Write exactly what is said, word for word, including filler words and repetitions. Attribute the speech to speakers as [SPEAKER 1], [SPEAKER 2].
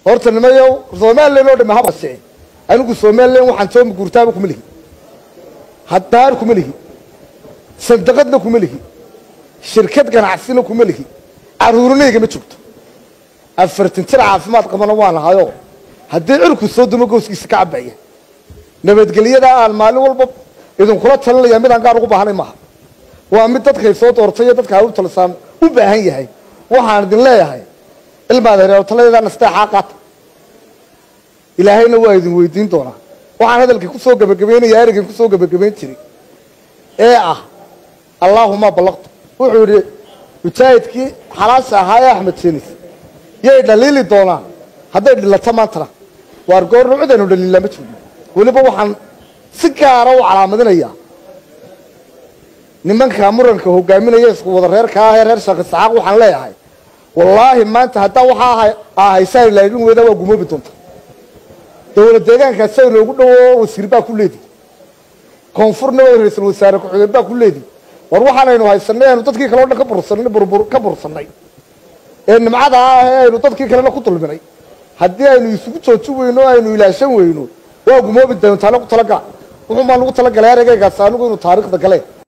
[SPEAKER 1] horta nimayow Soomaaliland oo dhamaha basay anigu Soomaaliland waxaan soo mugurtaaba kuma lihi haddaar kuma lihi sadaqadna kuma lihi shirkad ganacsina kuma lihi aruurinayga ma joogto afartan tir caafimaad qabana waan hayo haddii cirku soo dumo gooskiisa ka cabaya nabadgelyada aan maalin walba idin kula talinaya mid aan gaar ugu baahanay maaha waa mid dadka soo doortay dadka u talsaan u baahan yahay waxaan idin leeyahay ilmaada reer talayda nasteexa qaat ilaahayna waa idin weydiin doonaa waxaan hadalkii ku soo gabagabeynaya arigan ku soo gabagabeyn jiray ee ah allahumma balaqtu wuxuu yiri mujaahidkii xalaasha ahaa Axmed Seenis yey dhaliili doonaa hadday dhilata maanta waar goor nuucdanu dhaliila ma jiro waliba waxaan si gaar ah u calaamadinaya nimanka muranka hogaaminaya isku wada reerka ah reer shaqo saaq waxaan leeyahay wallaahi maanta hadda waxa ahaysan laakiin weeda waa gumoobi doonta dawladda deegaanka say loogu dhawo wasiir baa ku leeyahay koonfurna waa ra'iisul wasaare ku xigeen baa ku leeyahay war waxaanaynu haysanay dadkii kale oo dhan ka bursanay burbur ka bursanay ee nimcada ah aynu dadkii kale ku dulminay haddii aynu isugu joojin weyno aynu ilaashan weyno waa gumoobi doonta lagu talaga wuxuu ma lagu talagalay eraygaas anigu inuu taariikhda galay